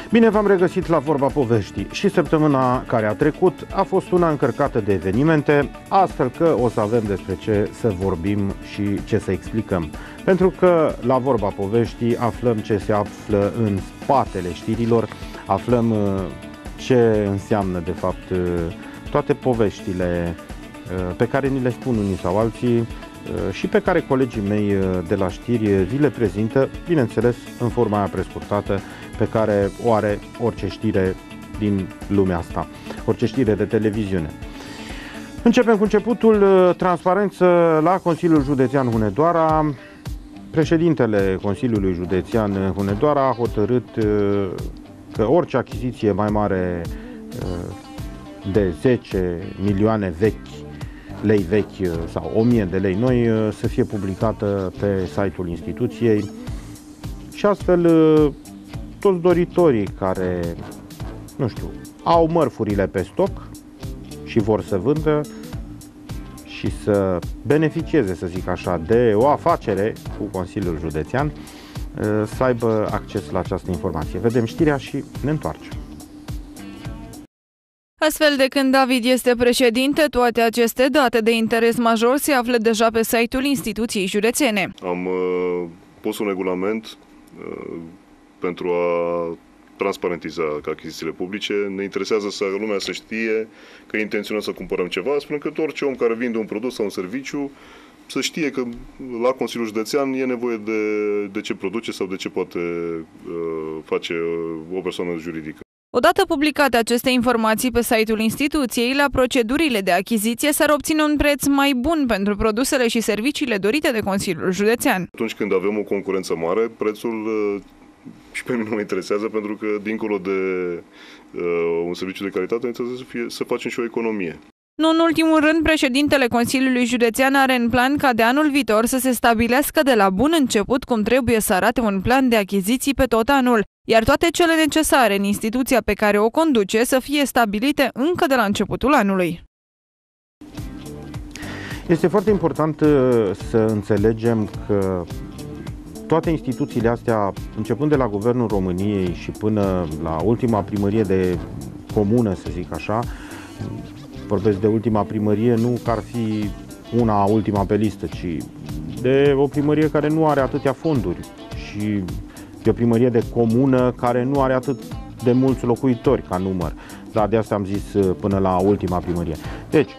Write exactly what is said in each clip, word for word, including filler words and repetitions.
Bine v-am regăsit la Vorba Poveștii. Și săptămâna care a trecut a fost una încărcată de evenimente, astfel că o să avem despre ce să vorbim și ce să explicăm. Pentru că la Vorba Poveștii aflăm ce se află în spatele știrilor, aflăm ce înseamnă de fapt toate poveștile pe care ni le spun unii sau alții și pe care colegii mei de la știri vi le prezintă, bineînțeles, în forma aia prescurtată pe care o are orice știre din lumea asta, orice știre de televiziune. Începem cu începutul. Transparență la Consiliul Județean Hunedoara. Președintele Consiliului Județean Hunedoara a hotărât că orice achiziție mai mare de zece milioane vechi, lei vechi sau o mie de lei noi să fie publicată pe site-ul instituției și astfel toți doritorii care, nu știu, au mărfurile pe stoc și vor să vândă și să beneficieze, să zic așa, de o afacere cu Consiliul Județean, să aibă acces la această informație. Vedem știrea și ne întoarcem. Astfel de când David este președinte, toate aceste date de interes major se află deja pe site-ul instituției județene. Am uh, pus un regulament uh, pentru a transparentiza achizițiile publice. Ne interesează să lumea să știe că intenționăm să cumpărăm ceva, spunând că orice om care vinde un produs sau un serviciu să știe că la Consiliul Județean e nevoie de, de ce produce sau de ce poate uh, face o persoană juridică. Odată publicate aceste informații pe site-ul instituției, la procedurile de achiziție s-ar obține un preț mai bun pentru produsele și serviciile dorite de Consiliul Județean. Atunci când avem o concurență mare, prețul și pe mine mă interesează, pentru că dincolo de uh, un serviciu de calitate, trebuie să, fie, să facem și o economie. Nu în ultimul rând, președintele Consiliului Județean are în plan ca de anul viitor să se stabilească de la bun început cum trebuie să arate un plan de achiziții pe tot anul, iar toate cele necesare în instituția pe care o conduce să fie stabilite încă de la începutul anului. Este foarte important să înțelegem că toate instituțiile astea, începând de la Guvernul României și până la ultima primărie de comună, să zic așa, vorbesc de ultima primărie nu că ar fi una ultima pe listă, ci de o primărie care nu are atâtea fonduri și de o primărie de comună care nu are atât de mulți locuitori ca număr. Dar de asta am zis până la ultima primărie. Deci,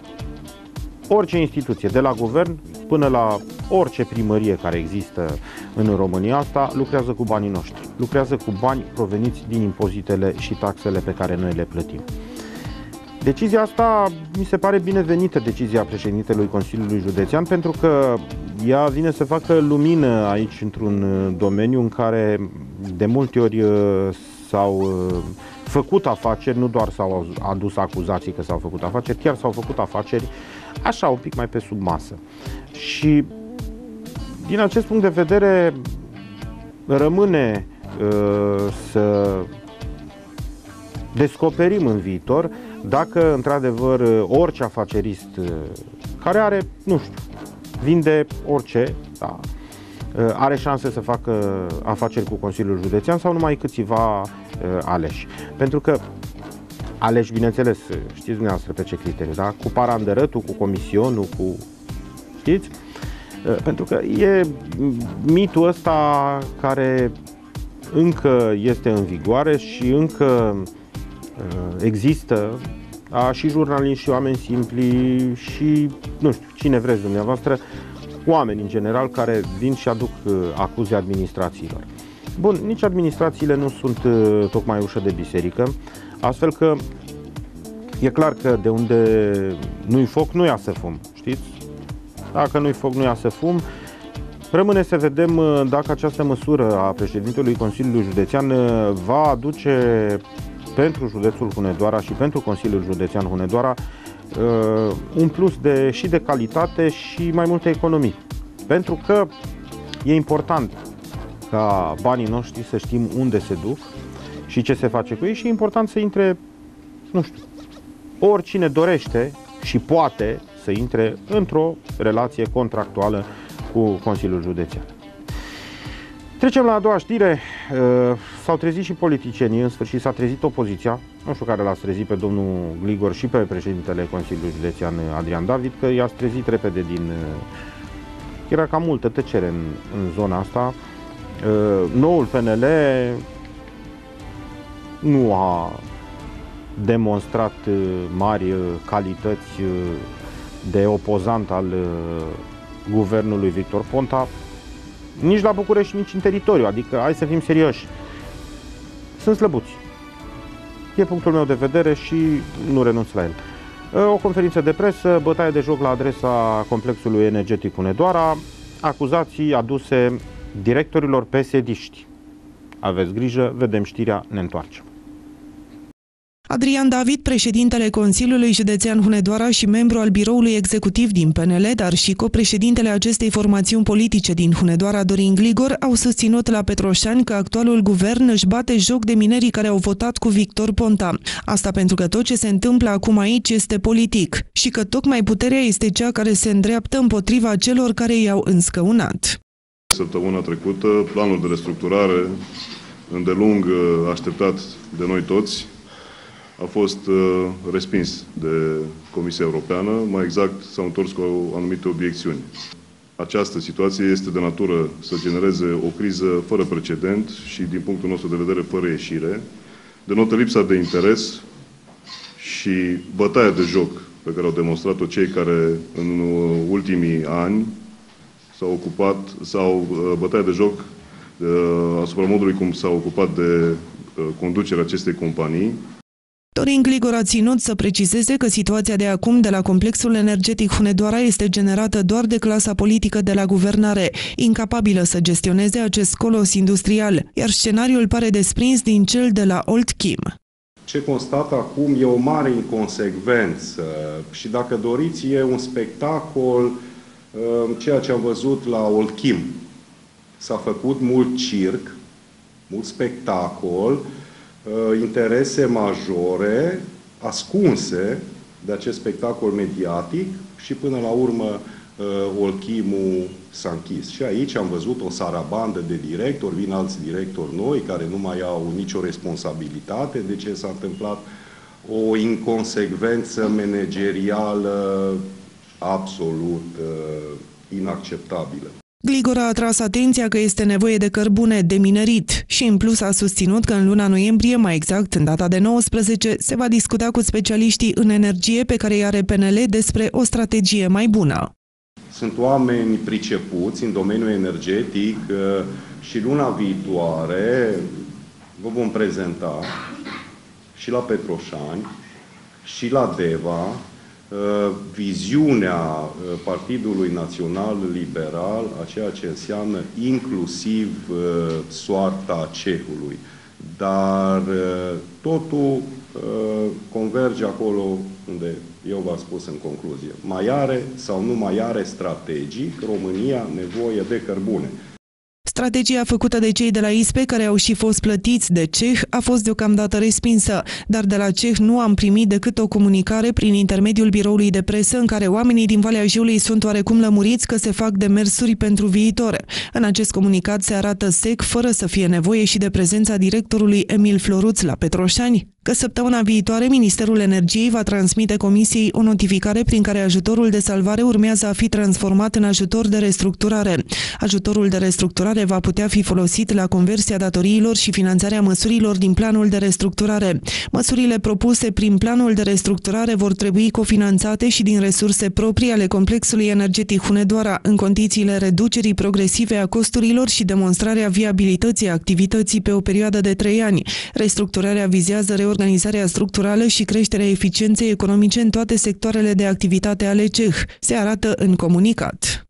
orice instituție, de la guvern până la orice primărie care există în România asta, lucrează cu banii noștri. Lucrează cu bani proveniți din impozitele și taxele pe care noi le plătim. Decizia asta mi se pare binevenită, decizia președintelui Consiliului Județean, pentru că ea vine să facă lumină aici într-un domeniu în care de multe ori s-au făcut afaceri, nu doar s-au adus acuzații că s-au făcut afaceri, chiar s-au făcut afaceri așa un pic mai pe sub masă. Și din acest punct de vedere rămâne uh, să descoperim în viitor dacă într-adevăr orice afacerist care are, nu știu, vinde orice, da, are șanse să facă afaceri cu Consiliul Județean sau numai câțiva aleși. Pentru că aleși, bineînțeles, știți dumneavoastră pe ce criteriu, da? Cu parandărătul, cu comisionul, cu... știți? Pentru că e mitul ăsta care încă este în vigoare și încă există, a, și jurnaliști și oameni simpli și, nu știu, cine vreți dumneavoastră, oameni în general care vin și aduc acuzii administrațiilor. Bun, nici administrațiile nu sunt tocmai ușă de biserică, astfel că e clar că de unde nu-i foc, nu ia să fum, știți? Dacă nu-i foc, nu ia să fum. Rămâne să vedem dacă această măsură a președintelui Consiliului Județean va aduce pentru județul Hunedoara și pentru Consiliul Județean Hunedoara un plus de, și de calitate și mai multe economii. Pentru că e important ca banii noștri să știm unde se duc și ce se face cu ei și e important să intre, nu știu, oricine dorește și poate să intre într-o relație contractuală cu Consiliul Județean. Trecem la a doua știre. s-au trezit și politicienii, în sfârșit s-a trezit opoziția, nu știu care l-ați trezit pe domnul Gligor și pe președintele Consiliului Județean Adrian David, că i-ați trezit repede din... Era cam multă tăcere în, în zona asta. Noul P N L nu a demonstrat mari calități de opozant al guvernului Victor Ponta, nici la București, nici în teritoriu, adică hai să fim serioși. Sunt slăbuți. E punctul meu de vedere și nu renunț la el. O conferință de presă, bătaie de joc la adresa complexului energetic Hunedoara, acuzații aduse directorilor P S D-ști. Aveți grijă, vedem știrea, ne întoarcem. Adrian David, președintele Consiliului Județean Hunedoara și membru al biroului executiv din P N L, dar și copreședintele acestei formațiuni politice din Hunedoara, Dorin Gligor, au susținut la Petroșani că actualul guvern își bate joc de minerii care au votat cu Victor Ponta. Asta pentru că tot ce se întâmplă acum aici este politic și că tocmai puterea este cea care se îndreaptă împotriva celor care i-au înscăunat. Săptămâna trecută, planul de restructurare, îndelung așteptat de noi toți, a fost uh, respins de Comisia Europeană, mai exact s-au întors cu anumite obiecțiuni. Această situație este de natură să genereze o criză fără precedent și, din punctul nostru de vedere, fără ieșire, denotă lipsa de interes și bătaia de joc pe care au demonstrat-o cei care în ultimii ani s-au ocupat, sau uh, bătaia de joc uh, asupra modului cum s-au ocupat de uh, conducerea acestei companii. Dorin Gligor a ținut să precizeze că situația de acum de la complexul energetic Hunedoara este generată doar de clasa politică de la guvernare, incapabilă să gestioneze acest colos industrial, iar scenariul pare desprins din cel de la Oltchem. Ce constat acum e o mare inconsecvență și, dacă doriți, e un spectacol, ceea ce am văzut la Oltchem. S-a făcut mult circ, mult spectacol, interese majore ascunse de acest spectacol mediatic și până la urmă Oltchemul s-a închis. Și aici am văzut o sarabandă de directori, vin alți directori noi care nu mai au nicio responsabilitate de ce s-a întâmplat, o inconsecvență managerială absolut uh, inacceptabilă. Gligor a atras atenția că este nevoie de cărbune de minerit și în plus a susținut că în luna noiembrie, mai exact în data de nouăsprezece, se va discuta cu specialiștii în energie pe care îi are P N L despre o strategie mai bună. Sunt oameni pricepuți în domeniul energetic și luna viitoare vă vom prezenta și la Petroșani și la Deva viziunea Partidului Național Liberal a ceea ce înseamnă inclusiv soarta cehului. Dar totul converge acolo unde eu v-am spus în concluzie. Mai are sau nu mai are strategic România nevoie de cărbune. Strategia făcută de cei de la I S P E, care au și fost plătiți de ceh, a fost deocamdată respinsă, dar de la ceh nu am primit decât o comunicare prin intermediul biroului de presă în care oamenii din Valea Jiului sunt oarecum lămuriți că se fac demersuri pentru viitor. În acest comunicat se arată sec, fără să fie nevoie și de prezența directorului Emil Floruț la Petroșani, că săptămâna viitoare Ministerul Energiei va transmite Comisiei o notificare prin care ajutorul de salvare urmează a fi transformat în ajutor de restructurare. Ajutorul de restructurare va putea fi folosit la conversia datoriilor și finanțarea măsurilor din planul de restructurare. Măsurile propuse prin planul de restructurare vor trebui cofinanțate și din resurse proprii ale complexului energetic Hunedoara, în condițiile reducerii progresive a costurilor și demonstrarea viabilității activității pe o perioadă de trei ani. Restructurarea vizează reorganizarea structurală și creșterea eficienței economice în toate sectoarele de activitate ale ceh, se arată în comunicat.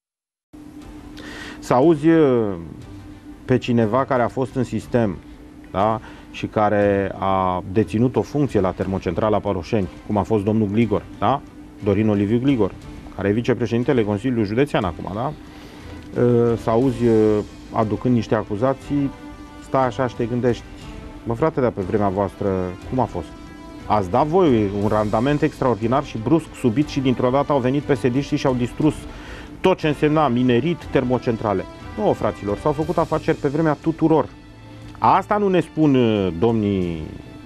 Să auzi pe cineva care a fost în sistem, da? Și care a deținut o funcție la termocentrala Paroșeni, cum a fost domnul Gligor, da? Dorin Oliviu Gligor, care e vicepreședintele Consiliului Județean acum, da? Să auzi aducând niște acuzații, stai așa și te gândești, mă frate, dar pe vremea voastră cum a fost? Ați dat voi un randament extraordinar și brusc, subit și dintr-o dată au venit P S D-știi și au distrus tot ce însemna minerit, termocentrale. Nu, fraților, s-au făcut afaceri pe vremea tuturor. Asta nu ne spun domnii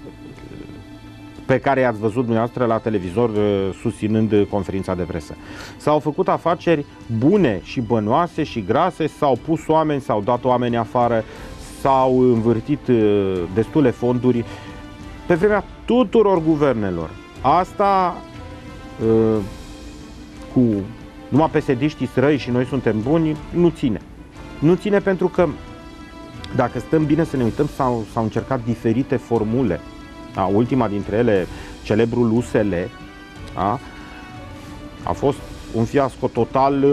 pe care i-ați văzut dumneavoastră la televizor susținând conferința de presă. S-au făcut afaceri bune și bănoase și grase, s-au pus oameni, s-au dat oameni afară, s-au învârtit destule fonduri pe vremea tuturor guvernelor. Asta cu numai P S D-știi răi și noi suntem buni, nu ține. Nu ține pentru că, dacă stăm bine să ne uităm, s-au, s-au încercat diferite formule. Da, ultima dintre ele, celebrul U S L, da, a fost un fiasco total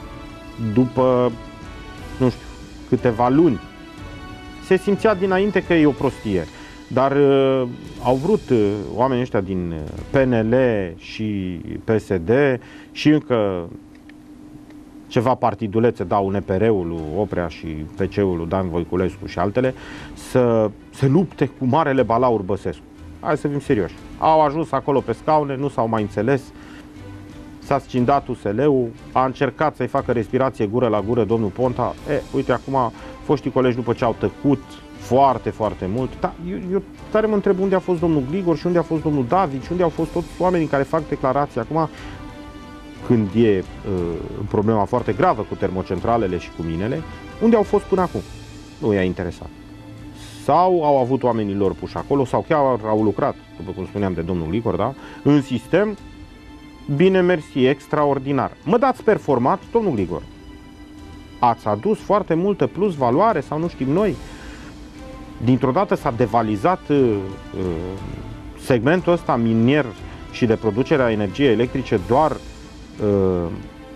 după, nu știu, câteva luni. Se simțea dinainte că e o prostie, dar uh, au vrut uh, oamenii ăștia din P N L și P S D și încă ceva partidulețe, da, U N P R-ul lui Oprea și P C-ul lui Dan Voiculescu și altele, să se lupte cu marele balaur Băsescu. Hai să fim serioși. Au ajuns acolo pe scaune, nu s-au mai înțeles, s-a scindat U S L-ul, a încercat să-i facă respirație gură la gură domnul Ponta. E, uite, acum foștii colegi, după ce au tăcut foarte, foarte mult, da, eu, eu tare mă întreb unde a fost domnul Gligor și unde a fost domnul David și unde au fost toți oamenii care fac declarații acum, când e uh, problema foarte gravă cu termocentralele și cu minele, unde au fost până acum? Nu i-a interesat. Sau au avut oamenii lor puși acolo, sau chiar au lucrat, după cum spuneam de domnul Gligor, da? În sistem, bine mersi, extraordinar. Mă dați performat, domnul Gligor. Ați adus foarte multă plus valoare sau nu știm noi. Dintr-o dată s-a devalizat uh, uh, segmentul ăsta minier și de producere a energiei electrice doar uh,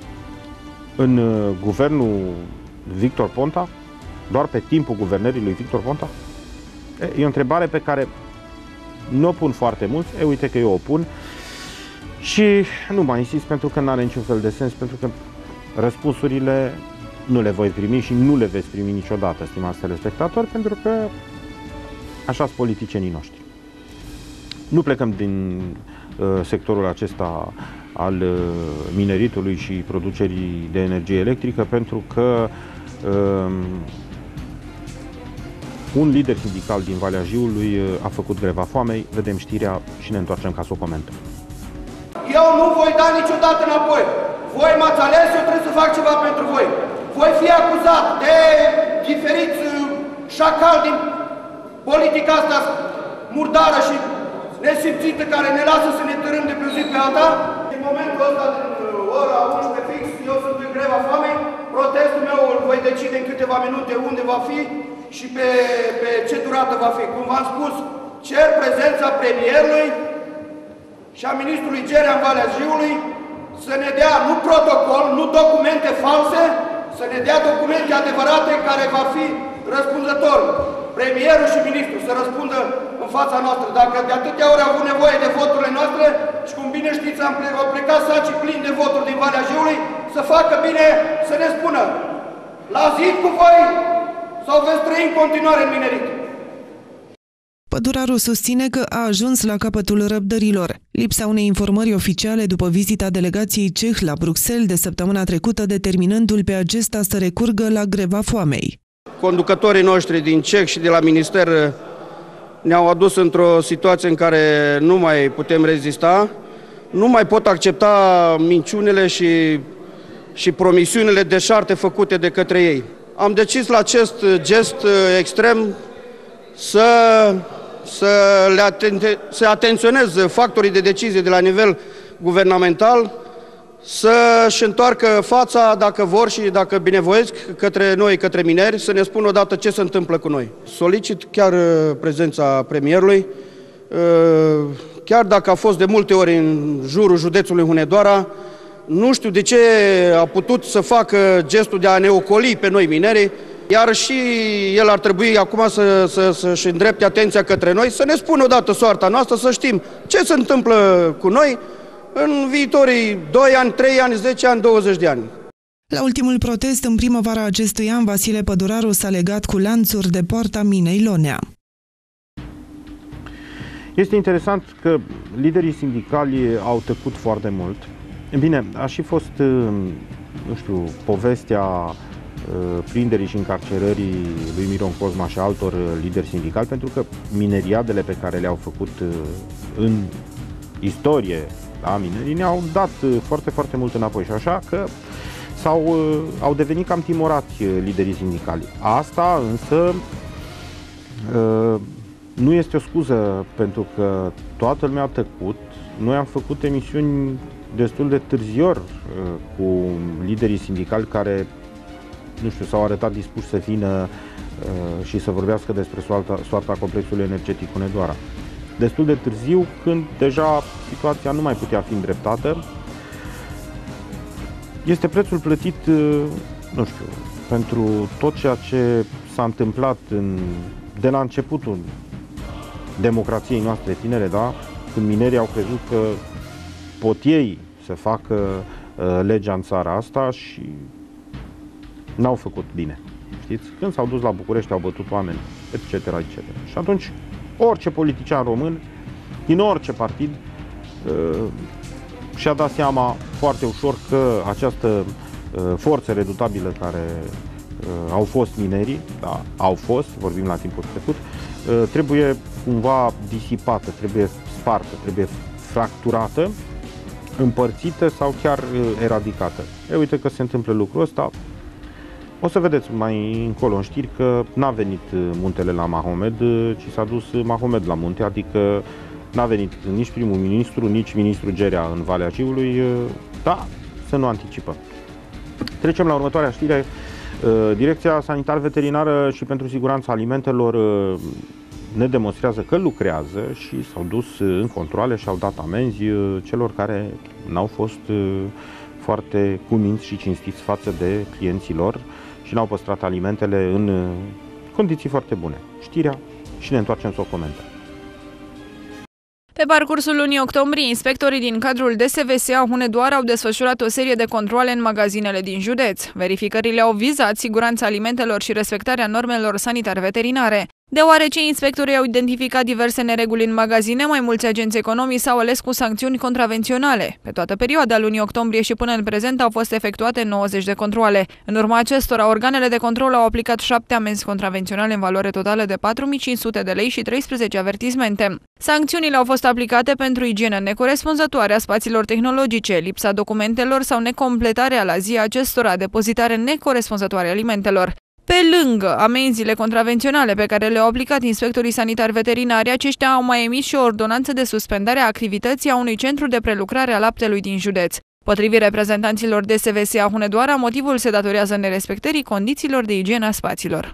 în uh, guvernul Victor Ponta, doar pe timpul guvernării lui Victor Ponta? E o întrebare pe care nu o pun foarte mulți, e uite că eu o pun și nu mai insist pentru că nu are niciun fel de sens, pentru că răspunsurile nu le voi primi și nu le veți primi niciodată, stimați telespectatori, pentru că așa sunt politicienii noștri. Nu plecăm din uh, sectorul acesta al uh, mineritului și producerii de energie electrică, pentru că uh, un lider sindical din Valea Jiului a făcut greva foamei. Vedem știrea și ne întoarcem ca să o comentăm. Eu nu voi da niciodată înapoi. Voi m-ați ales, eu trebuie să fac ceva pentru voi. Voi fi acuzat de diferiți șacali din politica asta murdară și nesimțită care ne lasă să ne târâm de pe o zi pe alta. În momentul ăsta, din ora unsprezece fix, eu sunt în greva foamei. Protestul meu îl voi decide în câteva minute unde va fi și pe, pe ce durată va fi. Cum v-am spus, cer prezența premierului și a ministrului Gerea în Valea Jiului să ne dea nu protocol, nu documente false, să ne dea documente adevărate care va fi răspunzător. Premierul și ministrul să răspundă în fața noastră. Dacă de atâtea ori au avut nevoie de voturile noastre și cum bine știți am plecat sacii plini de voturi din Valea Jiului, să facă bine să ne spună la zid cu voi sau veți trăi în continuare în minerit. Păduraru susține că a ajuns la capătul răbdărilor. Lipsa unei informări oficiale după vizita delegației ceh la Bruxelles de săptămâna trecută, determinându-l pe acesta să recurgă la greva foamei. Conducătorii noștri din ceh și de la minister ne-au adus într-o situație în care nu mai putem rezista, nu mai pot accepta minciunile și, și promisiunile deșarte făcute de către ei. Am decis la acest gest extrem să, să le atente, să atenționez factorii de decizie de la nivel guvernamental, să-și întoarcă fața, dacă vor și dacă binevoiesc, către noi, către mineri, să ne spună odată ce se întâmplă cu noi. Solicit chiar prezența premierului, chiar dacă a fost de multe ori în jurul județului Hunedoara, nu știu de ce a putut să facă gestul de a ne ocoli pe noi minerii, iar și el ar trebui acum să, să, să-și îndrepte atenția către noi, să ne spună odată soarta noastră, să știm ce se întâmplă cu noi în viitorii doi ani, trei ani, zece ani, douăzeci de ani. La ultimul protest, în primăvara acestui an, Vasile Păduraru s-a legat cu lanțuri de poarta minei Lonea. Este interesant că liderii sindicali au tăcut foarte mult. Bine, a și fost, nu știu, povestea prinderii și încarcerării lui Miron Cosma și altor lideri sindicali, pentru că mineriadele pe care le-au făcut în istorie, da, minerii ne-au dat foarte, foarte mult înapoi și așa că sau au devenit cam timorați liderii sindicali. Asta însă nu este o scuză, pentru că toată lumea a tăcut. Noi am făcut emisiuni destul de târzior cu liderii sindicali care, nu știu, s-au arătat dispuși să vină și să vorbească despre soarta, soarta complexului energetic Hunedoara. Destul de târziu, când deja situația nu mai putea fi îndreptată. Este prețul plătit, nu știu, pentru tot ceea ce s-a întâmplat în, de la începutul democrației noastre tinere, da? Când minerii au crezut că pot ei să facă uh, legea în țara asta și n-au făcut bine. Știți? Când s-au dus la București, au bătut oameni, et cetera, et cetera. Și atunci, orice politician român, din orice partid, uh, și-a dat seama foarte ușor că această uh, forță redutabilă care uh, au fost minerii, da, au fost, vorbim la timpul trecut, uh, trebuie cumva disipată, trebuie spartă, trebuie fracturată, împărțită sau chiar uh, eradicată. E, uite că se întâmplă lucrul ăsta. O să vedeți mai încolo în știri că n-a venit muntele la Mahomed, ci s-a dus Mahomed la munte, adică n-a venit nici primul ministru, nici ministrul Gerea în Valea Jiului, da, să nu anticipăm. Trecem la următoarea știre. Direcția Sanitar-Veterinară și pentru Siguranța Alimentelor ne demonstrează că lucrează și s-au dus în controale și au dat amenzi celor care n-au fost foarte cuminți și cinstiți față de clienții lor și n-au păstrat alimentele în condiții foarte bune. Știrea și ne întoarcem să o comentăm. Pe parcursul lunii octombrie, inspectorii din cadrul D S V S a Hunedoara au desfășurat o serie de controale în magazinele din județ. Verificările au vizat siguranța alimentelor și respectarea normelor sanitar-veterinare. Deoarece inspectorii au identificat diverse nereguli în magazine, mai mulți agenți economici s-au ales cu sancțiuni contravenționale. Pe toată perioada lunii octombrie și până în prezent au fost efectuate nouăzeci de controale. În urma acestora, organele de control au aplicat șapte amenzi contravenționale în valoare totală de patru mii cinci sute de lei și treisprezece avertismente. Sancțiunile au fost aplicate pentru igienă necorespunzătoare a spațiilor tehnologice, lipsa documentelor sau necompletarea la zi acestora, depozitare necorespunzătoare alimentelor. Pe lângă amenziile contravenționale pe care le-au aplicat inspectorii sanitari veterinari, aceștia au mai emis și o ordonanță de suspendare a activității a unui centru de prelucrare a laptelui din județ. Potrivit reprezentanților D S V S a Hunedoara, motivul se datorează nerespectării condițiilor de igienă a spațiilor.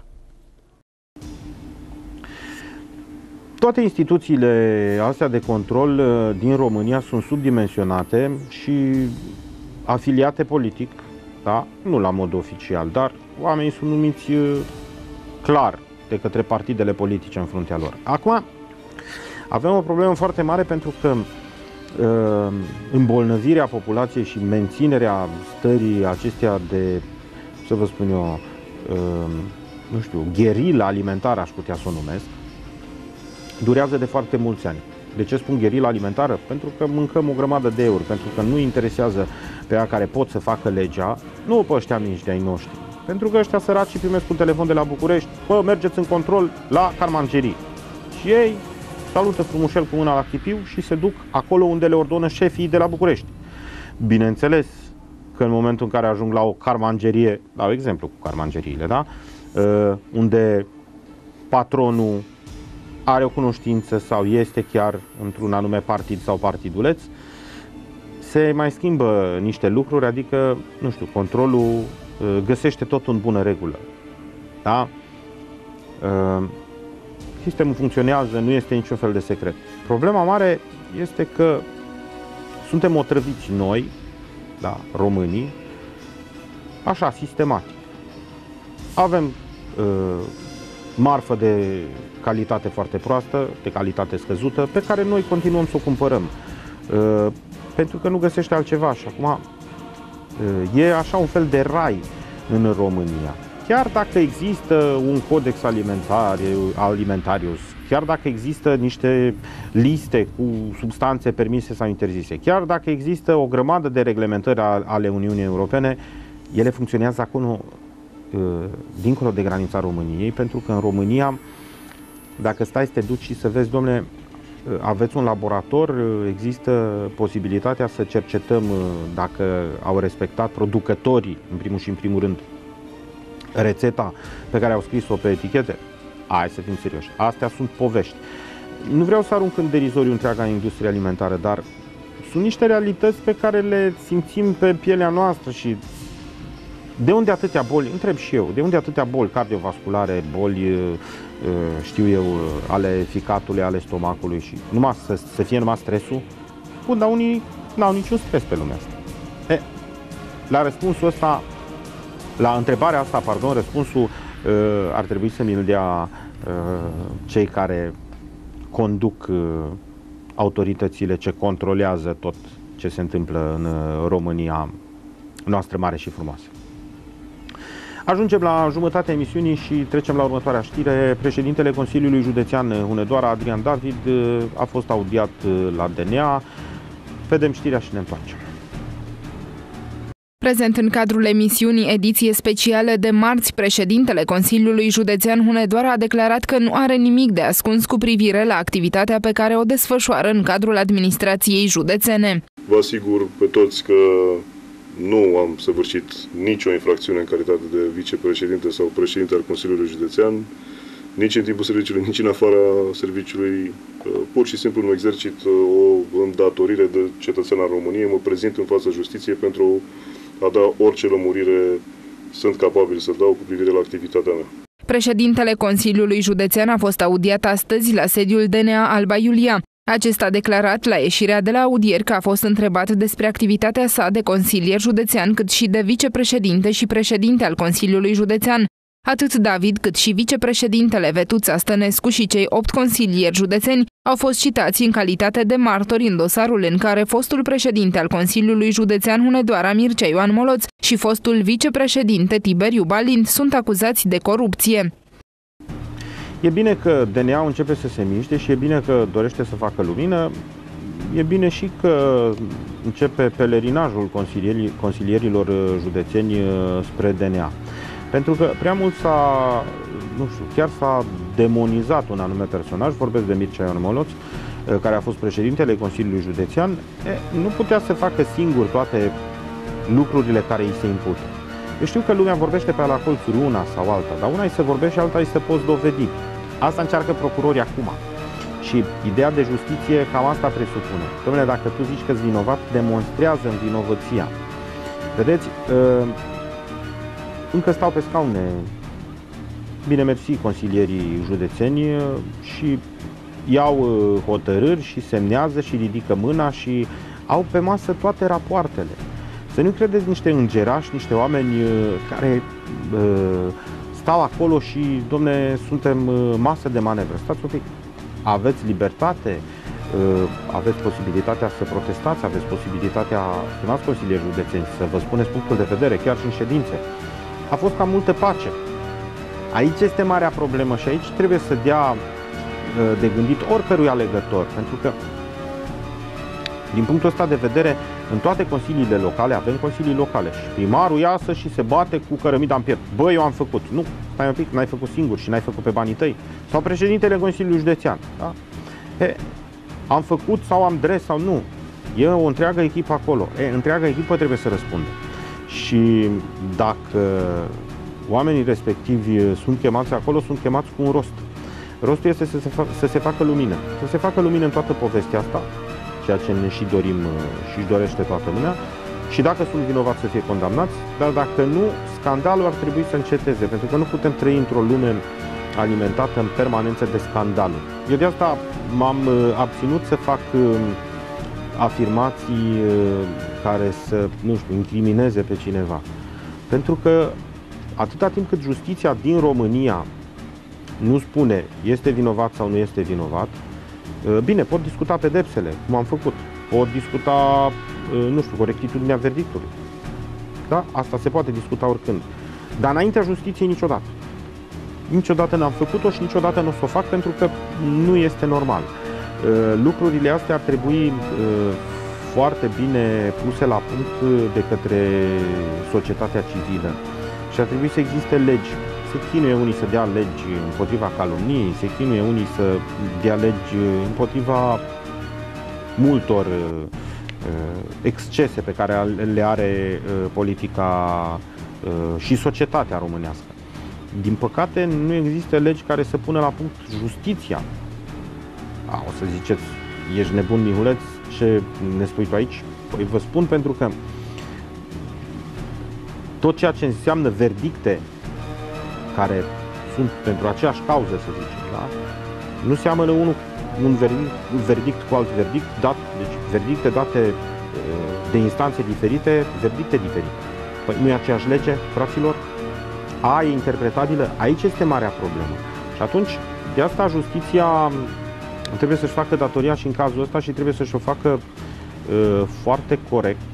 Toate instituțiile astea de control din România sunt subdimensionate și afiliate politic, da? Nu la mod oficial, dar oamenii sunt numiți clar de către partidele politice în fruntea lor. Acum, avem o problemă foarte mare pentru că uh, îmbolnăvirea populației și menținerea stării acestea de, să vă spun eu, uh, nu știu, gherilă alimentară, aș putea să o numesc, durează de foarte mulți ani. De ce spun gherilă alimentară? Pentru că mâncăm o grămadă de euro, pentru că nu interesează pe aia care pot să facă legea, nu pe ăștia mici de ai noștri. Pentru că ăștia săraci primesc un telefon de la București, bă, mergeți în control la Carmangerii. Și ei salută frumușel cu mâna la chipiu și se duc acolo unde le ordonă șefii de la București. Bineînțeles că în momentul în care ajung la o carmangerie, dau exemplu cu carmangeriile, da? Unde patronul are o cunoștință sau este chiar într-un anume partid sau partiduleț, se mai schimbă niște lucruri, adică, nu știu, controlul găsește tot în bună regulă. Da? Sistemul funcționează, nu este niciun fel de secret. Problema mare este că suntem otrăviți noi, da, românii, așa, sistematic. Avem uh, marfă de calitate foarte proastă, de calitate scăzută, pe care noi continuăm să o cumpărăm. Uh, pentru că nu găsește altceva și acum e așa un fel de rai în România. Chiar dacă există un codex alimentarius, chiar dacă există niște liste cu substanțe permise sau interzise, chiar dacă există o grămadă de reglementări ale Uniunii Europene, ele funcționează acolo dincolo de granița României, pentru că în România, dacă stai să te duci și să vezi, domnule, aveți un laborator, există posibilitatea să cercetăm dacă au respectat producătorii, în primul și în primul rând, rețeta pe care au scris-o pe etichete. Hai să fim serioși. Astea sunt povești. Nu vreau să arunc în derizoriu întreaga industrie alimentară, dar sunt niște realități pe care le simțim pe pielea noastră și de unde atâtea boli, întreb și eu, de unde atâtea boli cardiovasculare, boli, știu eu, ale ficatului, ale stomacului și numai să, să fie numai stresul? Bun, dar unii n-au niciun stres pe lumea asta. E, la răspunsul ăsta, la întrebarea asta, pardon, răspunsul ar trebui să mi-l dea cei care conduc autoritățile ce controlează tot ce se întâmplă în România noastră mare și frumoasă. Ajungem la jumătatea emisiunii și trecem la următoarea știre. Președintele Consiliului Județean Hunedoara, Adrian David, a fost audiat la D N A. Vedem știrea și ne întoarcem. Prezent în cadrul emisiunii ediție specială de marți, președintele Consiliului Județean Hunedoara a declarat că nu are nimic de ascuns cu privire la activitatea pe care o desfășoară în cadrul administrației județene. Vă asigur pe toți că nu am săvârșit nicio infracțiune în calitate de vicepreședinte sau președinte al Consiliului Județean, nici în timpul serviciului, nici în afara serviciului. Pur și simplu nu exercit o îndatorire de cetățean al României. Mă prezint în fața justiției pentru a da orice lămurire sunt capabil să dau cu privire la activitatea mea. Președintele Consiliului Județean a fost audiat astăzi la sediul D N A Alba Iulia. Acesta a declarat la ieșirea de la audieri că a fost întrebat despre activitatea sa de consilier județean, cât și de vicepreședinte și președinte al Consiliului Județean. Atât David cât și vicepreședintele Vetuța Stănescu și cei opt consilieri județeni au fost citați în calitate de martori în dosarul în care fostul președinte al Consiliului Județean Hunedoara, Mircea Ioan Moloț, și fostul vicepreședinte Tiberiu Balint sunt acuzați de corupție. E bine că D N A începe să se miște și e bine că dorește să facă lumină. E bine și că începe pelerinajul consilierilor județeni spre D N A. Pentru că prea mult s-a, nu știu, chiar s-a demonizat un anume personaj, vorbesc de Mircea Ioan Moloț, care a fost președintele Consiliului Județean, e, nu putea să facă singur toate lucrurile care îi se impută. Eu știu că lumea vorbește pe la colțuri una sau alta, dar una e să vorbești și alta e să poți dovedi. Asta încearcă procurorii acum. Și ideea de justiție cam asta presupune. Dom'le, dacă tu zici că-s vinovat, demonstrează învinovăția. Vedeți, încă stau pe scaune, bine mersi, consilierii județeni și iau hotărâri și semnează și ridică mâna și au pe masă toate rapoartele. Să nu credeți niște îngerași, niște oameni care uh, stau acolo și, domne, suntem masă de manevră. Stați un pic. Aveți libertate, uh, aveți posibilitatea să protestați, aveți posibilitatea, stimați consilieri județeni, să vă spuneți punctul de vedere, chiar și în ședințe. A fost cam multă pace. Aici este marea problemă și aici trebuie să dea uh, de gândit oricărui alegător, pentru că din punctul ăsta de vedere, în toate consiliile locale avem consilii locale și primarul iasă și se bate cu cărămida în piept. Bă, eu am făcut. Nu, stai un pic, n-ai făcut singur și n-ai făcut pe banii tăi. Sau președintele Consiliului Județean. Da? E, am făcut sau am dres sau nu. E o întreagă echipă acolo. E, întreaga echipă trebuie să răspundă. Și dacă oamenii respectivi sunt chemați acolo, sunt chemați cu un rost. Rostul este să se, fa- să se facă lumină. Să se facă lumină în toată povestea asta, ceea ce ne și dorim și își dorește toată lumea, și dacă sunt vinovați să fie condamnați, dar dacă nu, scandalul ar trebui să înceteze, pentru că nu putem trăi într-o lume alimentată în permanență de scandaluri. Eu de asta m-am abținut să fac afirmații care să, nu știu, incrimineze pe cineva. Pentru că atâta timp cât justiția din România nu spune este vinovat sau nu este vinovat, bine, pot discuta pedepsele, cum am făcut. Pot discuta, nu știu, corectitudinea verdictului. Da? Asta se poate discuta oricând. Dar înaintea justiției niciodată. Niciodată n-am făcut-o și niciodată nu o să o fac, pentru că nu este normal. Lucrurile astea ar trebui foarte bine puse la punct de către societatea civilă. Și ar trebui să existe legi. Se chinuie unii să dea legi împotriva calomniei, se chinuie unii să dea legi împotriva multor excese pe care le are politica și societatea românească. Din păcate, nu există legi care să pună la punct justiția. A, o să ziceți, ești nebun, Mihuleț, ce ne spui tu aici? Păi vă spun pentru că tot ceea ce înseamnă verdicte care sunt pentru aceeași cauză, să zicem, da? Nu seamănă unul un verdict, un verdict cu alt verdict, dat, deci verdicte date de instanțe diferite, verdicte diferite. Păi nu e aceeași lege, fraților? A, e interpretabilă? Aici este marea problemă. Și atunci, de asta justiția trebuie să-și facă datoria și în cazul ăsta și trebuie să-și o facă uh, foarte corect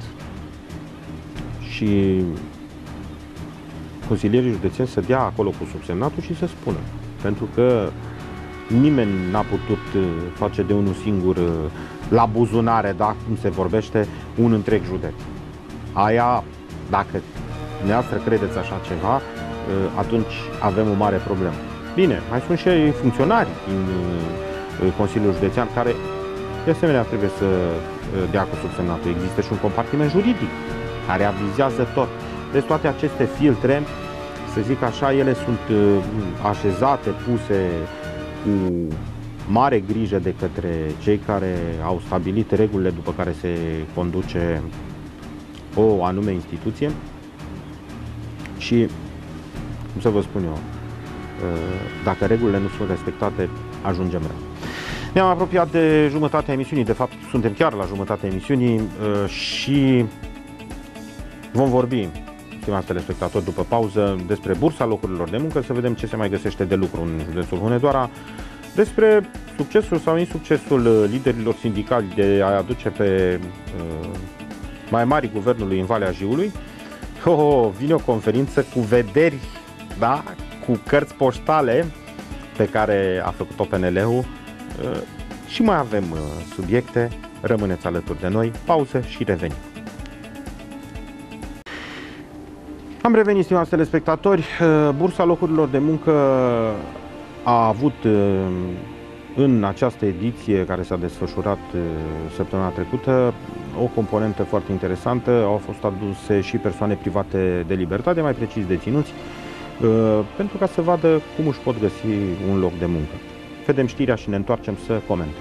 și consilierii județeni să dea acolo cu subsemnatul și să spună. Pentru că nimeni n-a putut face de unul singur la buzunare, da, cum se vorbește, un întreg județ. Aia, dacă dumneavoastră credeți așa ceva, atunci avem o mare problemă. Bine, mai sunt și funcționari din Consiliul Județean care, de asemenea, trebuie să dea cu subsemnatul. Există și un compartiment juridic care avizează tot. Deci toate aceste filtre, să zic așa, ele sunt așezate, puse cu mare grijă de către cei care au stabilit regulile după care se conduce o anume instituție și, cum să vă spun eu, dacă regulile nu sunt respectate, ajungem rău. Ne-am apropiat de jumătatea emisiunii, de fapt suntem chiar la jumătatea emisiunii și vom vorbi, stimați telespectatori, după pauză, despre bursa locurilor de muncă, să vedem ce se mai găsește de lucru în județul Hunedoara, despre succesul sau insuccesul liderilor sindicali de a aduce pe uh, mai mari guvernului în Valea Jiului. Oh, oh, vine o conferință cu vederi, da, cu cărți poștale pe care a făcut-o P N L-ul uh, și mai avem uh, subiecte. Rămâneți alături de noi, pauză și revenim. Am revenit, stimați telespectatori. Bursa locurilor de muncă a avut în această ediție care s-a desfășurat săptămâna trecută o componentă foarte interesantă. Au fost aduse și persoane private de libertate, mai precis deținuți, pentru ca să vadă cum își pot găsi un loc de muncă. Vedem știrea și ne întoarcem să comentăm.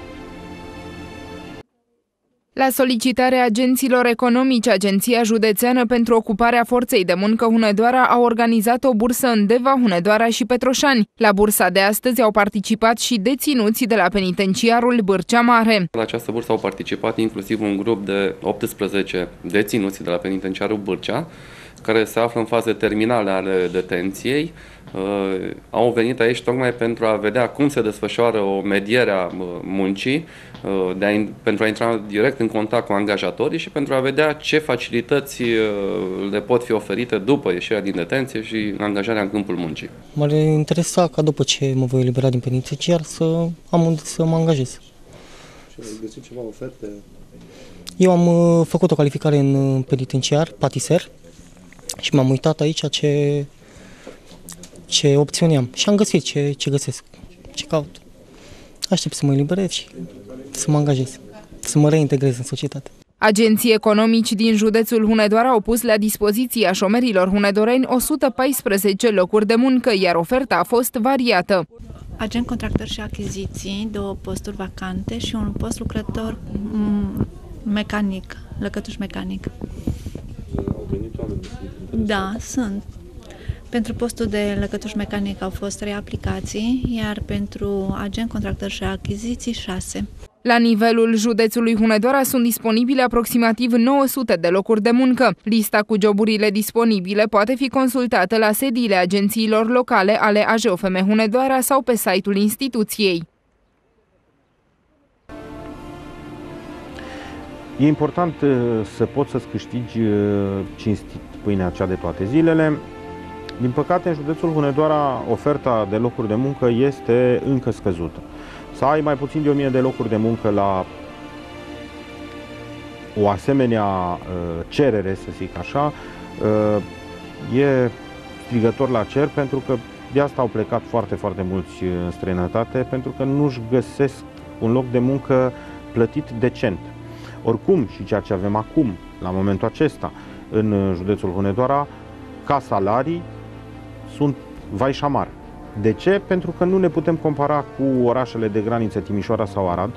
La solicitarea agenților economici, Agenția Județeană pentru Ocuparea Forței de Muncă Hunedoara a organizat o bursă în Deva, Hunedoara și Petroșani. La bursa de astăzi au participat și deținuți de la penitenciarul Bârcea Mare. La această bursă au participat inclusiv un grup de optsprezece deținuți de la penitenciarul Bârcea, care se află în faze terminale ale detenției. Uh, au venit aici tocmai pentru a vedea cum se desfășoară o mediere a muncii, uh, de a, pentru a intra direct în contact cu angajatorii și pentru a vedea ce facilități uh, le pot fi oferite după ieșirea din detenție și angajarea în câmpul muncii. M-ar interesa ca după ce mă voi elibera din penitenciar să am unde să mă angajez. Și ai găsit ceva oferte? Eu am uh, făcut o calificare în penitenciar, patiser, și m-am uitat aici ce, ce opțiuni am și am găsit ce, ce găsesc, ce caut. Aștept să mă eliberez și să mă angajez, să mă reintegrez în societate. Agenții economici din județul Hunedoara au pus la dispoziția șomerilor hunedoreni o sută paisprezece locuri de muncă, iar oferta a fost variată. Agent contractor și achiziții, două posturi vacante și un post lucrător mecanic, lăcătuș mecanic. Au venit oameni? Da, sunt. Pentru postul de lăcătuș mecanic au fost trei aplicații, iar pentru agent contractor și achiziții șase. La nivelul județului Hunedoara sunt disponibile aproximativ nouă sute de locuri de muncă. Lista cu joburile disponibile poate fi consultată la sediile agențiilor locale ale A J O F M Hunedoara sau pe site-ul instituției. E important să poți să-ți câștigi cinstit pâinea cea de toate zilele. Din păcate, în județul Hunedoara, oferta de locuri de muncă este încă scăzută. Să ai mai puțin de o mie de locuri de muncă la o asemenea cerere, să zic așa, e strigător la cer, pentru că de asta au plecat foarte, foarte mulți în străinătate, pentru că nu-și găsesc un loc de muncă plătit decent. Oricum, și ceea ce avem acum, la momentul acesta, în județul Hunedoara, ca salarii, sunt vai și amar. De ce? Pentru că nu ne putem compara cu orașele de graniță Timișoara sau Arad,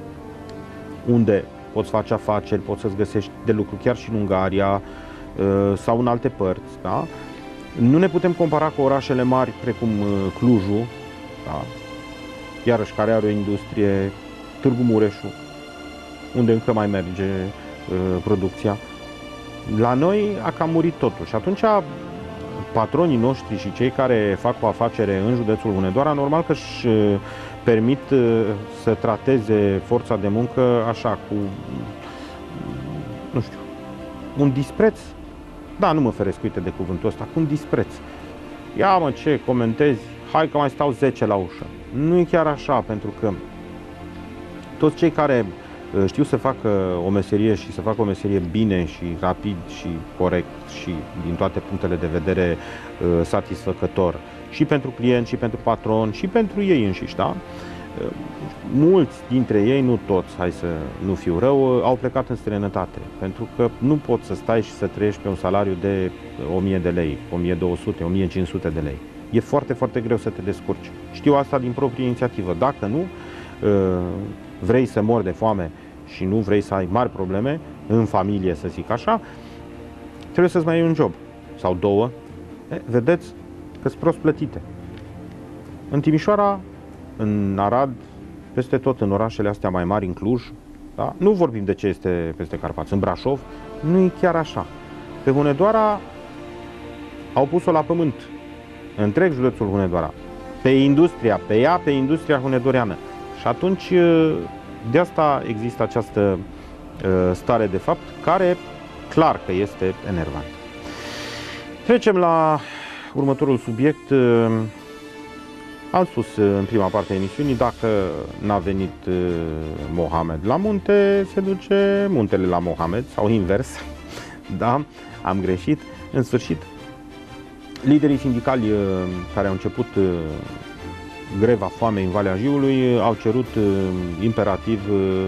unde poți face afaceri, poți să-ți găsești de lucru chiar și în Ungaria sau în alte părți. Da? Nu ne putem compara cu orașele mari precum Clujul, da? Iarăși care are o industrie, Târgu Mureșu, unde încă mai merge uh, producția. La noi a cam murit totul și atunci patronii noștri și cei care fac o afacere în județul Hunedoara, normal că își permit uh, să trateze forța de muncă așa, cu, nu știu, un dispreț. Da, nu mă feresc, uite, de cuvântul ăsta, cu un dispreț. Ia mă, ce comentezi, hai că mai stau zece la ușă. Nu e chiar așa, pentru că toți cei care știu să facă o meserie și să facă o meserie bine și rapid și corect și din toate punctele de vedere uh, satisfăcător și pentru client, și pentru patron, și pentru ei înșiși, da? Uh, mulți dintre ei, nu toți, hai să nu fiu rău, uh, au plecat în străinătate, pentru că nu poți să stai și să trăiești pe un salariu de o mie de lei, o mie două sute, o mie cinci sute de lei. E foarte, foarte greu să te descurci. Știu asta din proprie inițiativă. Dacă nu, uh, vrei să mori de foame și nu vrei să ai mari probleme în familie, să zic așa, trebuie să-ți mai iei un job sau două. E, vedeți că sunt prost plătite. În Timișoara, în Arad, peste tot în orașele astea mai mari, în Cluj, da? Nu vorbim de ce este peste Carpați, în Brașov, nu e chiar așa. Pe Hunedoara au pus-o la pământ, întreg județul Hunedoara, pe industria, pe ea, pe industria hunedoreană. Și atunci, de asta există această stare de fapt, care clar că este enervantă. Trecem la următorul subiect. Am spus în prima parte a emisiunii, dacă n-a venit Mohamed la munte, se duce muntele la Mohamed, sau invers. Da, am greșit. În sfârșit, liderii sindicali care au început greva foamei în Valea Jiului au cerut imperativ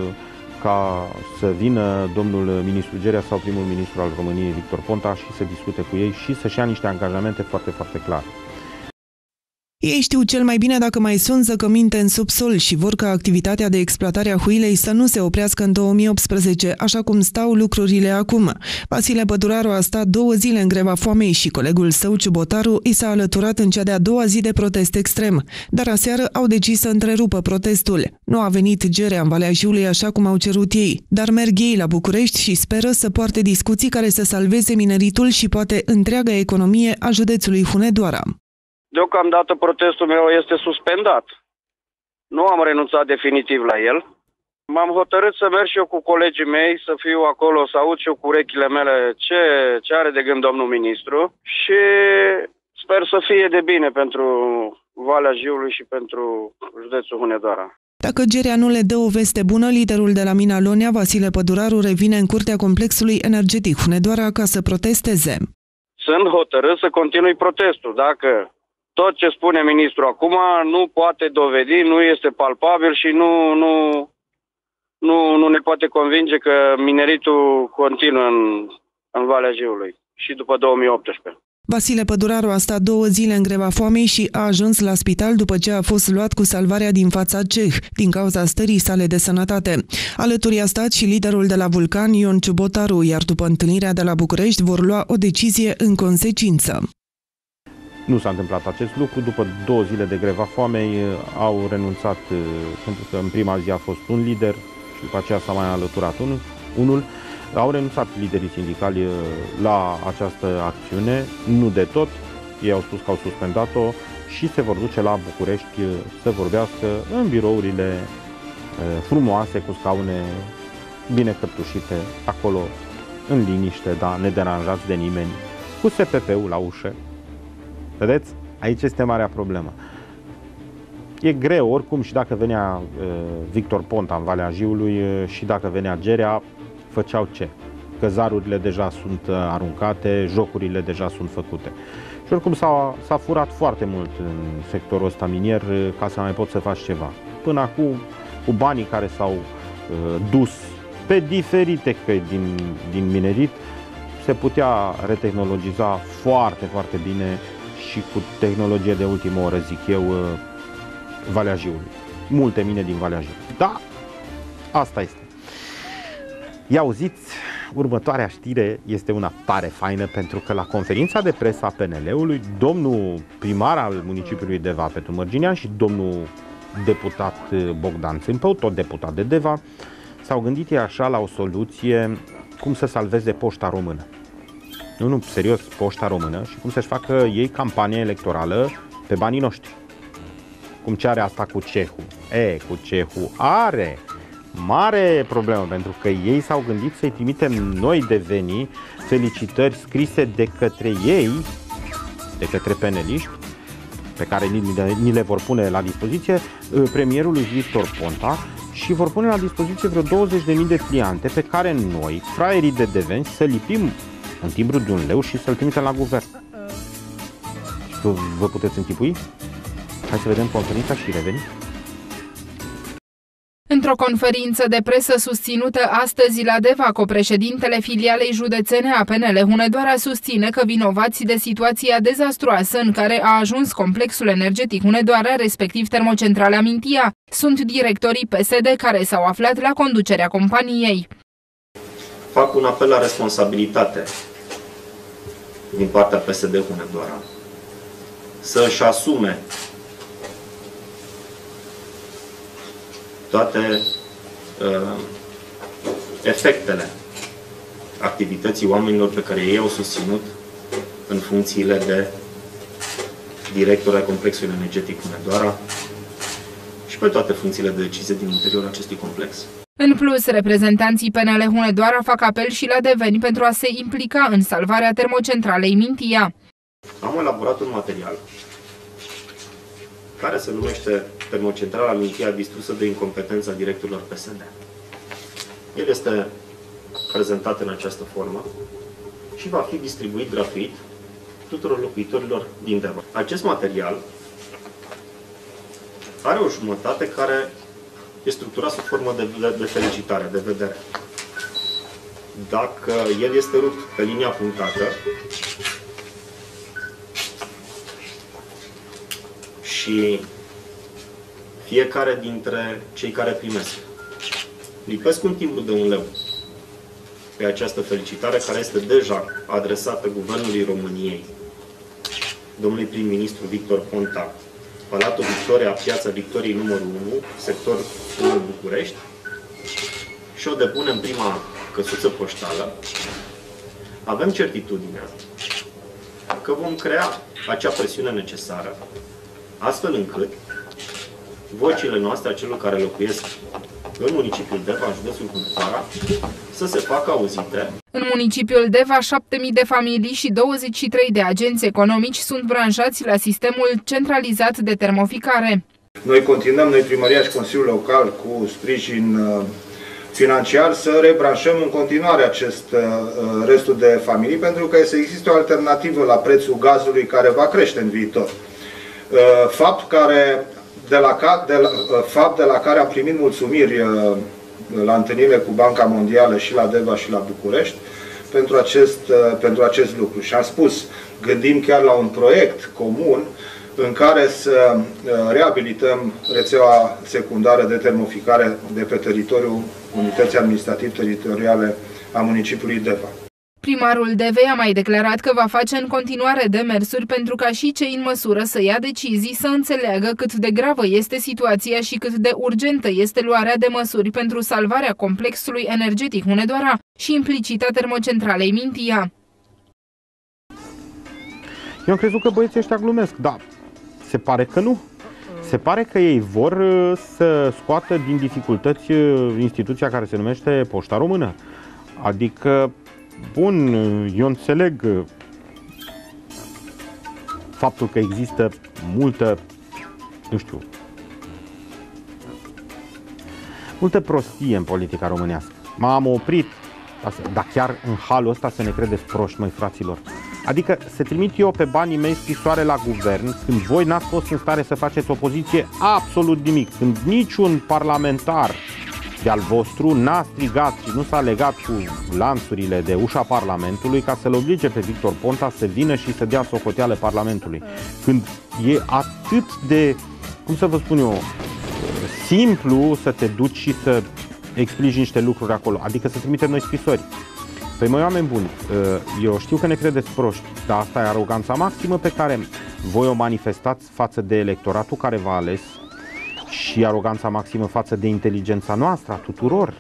ca să vină domnul ministru Gerea sau primul ministru al României, Victor Ponta, și să discute cu ei și să-și ia niște angajamente foarte, foarte clare. Ei știu cel mai bine dacă mai sunt zăcăminte în subsol și vor ca activitatea de exploatare a huilei să nu se oprească în două mii optsprezece, așa cum stau lucrurile acum. Vasile Păduraru a stat două zile în greva foamei și colegul său, Ciubotaru, i s-a alăturat în cea de-a doua zi de protest extrem, dar aseară au decis să întrerupă protestul. Nu a venit Gerea în Valea Jiului așa cum au cerut ei, dar merg ei la București și speră să poarte discuții care să salveze mineritul și poate întreaga economie a județului Hunedoara. Deocamdată protestul meu este suspendat. Nu am renunțat definitiv la el. M-am hotărât să merg și eu cu colegii mei, să fiu acolo, să aud și eu cu urechile mele ce, ce are de gând domnul ministru și sper să fie de bine pentru Valea Jiului și pentru județul Hunedoara. Dacă Gerea nu le dă o veste bună, liderul de la Mina Lonea, Vasile Păduraru, revine în curtea complexului energetic Hunedoara ca să protesteze. Sunt hotărât să continui protestul. Dacă tot ce spune ministrul acum nu poate dovedi, nu este palpabil și nu, nu, nu, nu ne poate convinge că mineritul continuă în, în Valea Jiului și după două mii optsprezece. Vasile Păduraru a stat două zile în greva foamei și a ajuns la spital după ce a fost luat cu salvarea din fața ceh, din cauza stării sale de sănătate. Alături a stat și liderul de la Vulcan, Ion Ciubotaru, iar după întâlnirea de la București vor lua o decizie în consecință. Nu s-a întâmplat acest lucru. După două zile de greva foamei au renunțat, pentru că în prima zi a fost un lider și după aceea s-a mai alăturat unul. unul. Au renunțat liderii sindicali la această acțiune, nu de tot. Ei au spus că au suspendat-o și se vor duce la București să vorbească în birourile frumoase, cu scaune bine căptușite, acolo în liniște, da, nederanjați de nimeni, cu S P P-ul la ușă. Vedeți? Aici este marea problemă. E greu, oricum, și dacă venea uh, Victor Ponta în Valea Jiului uh, și dacă venea Gerea, făceau ce? Căzarurile deja sunt uh, aruncate, jocurile deja sunt făcute. Și Și oricum s-a, s-a furat foarte mult în sectorul ăsta minier ca să mai poți să faci ceva. Până acum, cu banii care s-au uh, dus pe diferite căi din, din minerit, se putea retehnologiza foarte, foarte bine și cu tehnologie de ultimă oră, zic eu, uh, Valea Jiului. Multe mine din Valea Jiului. Da, asta este. Ia auziți, următoarea știre este una tare faină, pentru că la conferința de presă a P N L-ului, domnul primar al municipiului Deva, Petru Mărginean, și domnul deputat Bogdan Țâmpău, tot deputat de Deva, s-au gândit ei așa la o soluție cum să salveze Poșta Română. Nu, nu, serios, Poșta Română, și cum să-și facă ei campanie electorală pe banii noștri. Cum ce are asta cu cehul? E, cu cehul are mare problemă, pentru că ei s-au gândit să-i trimitem noi devenii felicitări scrise de către ei, de către peneliști, pe care ni le vor pune la dispoziție premierului Victor Ponta, și vor pune la dispoziție vreo douăzeci de mii de pliante pe care noi, fraierii de deveni, să lipim în timbru de un leu și să-l trimitem la guvern. Vă puteți închipui? Hai să vedem conferința și revenim. Într-o conferință de presă susținută astăzi la Deva, copreședintele filialei județene a P N L Hunedoara susține că vinovații de situația dezastruoasă în care a ajuns complexul energetic Hunedoara, respectiv termocentrala Mintia, sunt directorii P S D care s-au aflat la conducerea companiei. Fac un apel la responsabilitate din partea P S D Hunedoara să își asume toate uh, efectele activității oamenilor pe care ei au susținut în funcțiile de director al complexului energetic Hunedoara și pe toate funcțiile de decizie din interiorul acestui complex. În plus, reprezentanții P N L Hunedoara fac apel și la deveni pentru a se implica în salvarea termocentralei Mintia. Am elaborat un material care se numește Termocentrala Mintia distrusă de incompetența directorilor P S D. El este prezentat în această formă și va fi distribuit gratuit tuturor locuitorilor din Deva. Acest material are o jumătate care e structurat sub formă de, de, de felicitare, de vedere. Dacă el este rupt pe linia punctată și fiecare dintre cei care primesc lipesc un timbru de un leu pe această felicitare, care este deja adresată Guvernului României, domnului prim-ministru Victor Ponta, Palatul Victoria, Piața Victoriei numărul unu, sector unu București, și o depune în prima căsuță poștală, avem certitudinea că vom crea acea presiune necesară, astfel încât vocile noastre, a celor care locuiesc în municipiul Deva, în județul Hunedoara, să se facă auzite. În municipiul Deva, șapte mii de familii și douăzeci și trei de agenți economici sunt branșați la sistemul centralizat de termoficare. Noi continuăm, noi primăria și Consiliul Local, cu sprijin financiar, să rebranșăm în continuare acest restul de familii, pentru că să existe o alternativă la prețul gazului care va crește în viitor. Fapt care... De la, de, la, fapt de la care am primit mulțumiri la întâlnirile cu Banca Mondială și la Deva și la București pentru acest, pentru acest lucru. Și am spus, gândim chiar la un proiect comun în care să reabilităm rețeaua secundară de termoficare de pe teritoriul Unității Administrativ-Teritoriale a municipiului Deva. Primarul Devei a mai declarat că va face în continuare demersuri pentru ca și cei în măsură să ia decizii să înțeleagă cât de gravă este situația și cât de urgentă este luarea de măsuri pentru salvarea complexului energetic Hunedoara și implicit a termocentralei Mintia. Eu am crezut că băieții ăștia glumesc, dar se pare că nu. Se pare că ei vor să scoată din dificultăți instituția care se numește Poșta Română. Adică, bun, eu înțeleg faptul că există multă, nu știu, multă prostie în politica românească. M-am oprit, dar chiar în halul ăsta să ne credeți proști, măi, fraților. Adică să trimit eu pe banii mei scrisoare la guvern când voi n-ați fost în stare să faceți opoziție absolut nimic, când niciun parlamentar de-al vostru n-a strigat și nu s-a legat cu lanțurile de ușa Parlamentului ca să-l oblige pe Victor Ponta să vină și să dea socoteală Parlamentului. Când e atât de, cum să vă spun eu, simplu să te duci și să explici niște lucruri acolo, adică să trimitem noi scrisori. Păi măi, oameni buni, eu știu că ne credeți proști, dar asta e aroganța maximă pe care voi o manifestați față de electoratul care v-a ales și aroganța maximă față de inteligența noastră, a tuturor.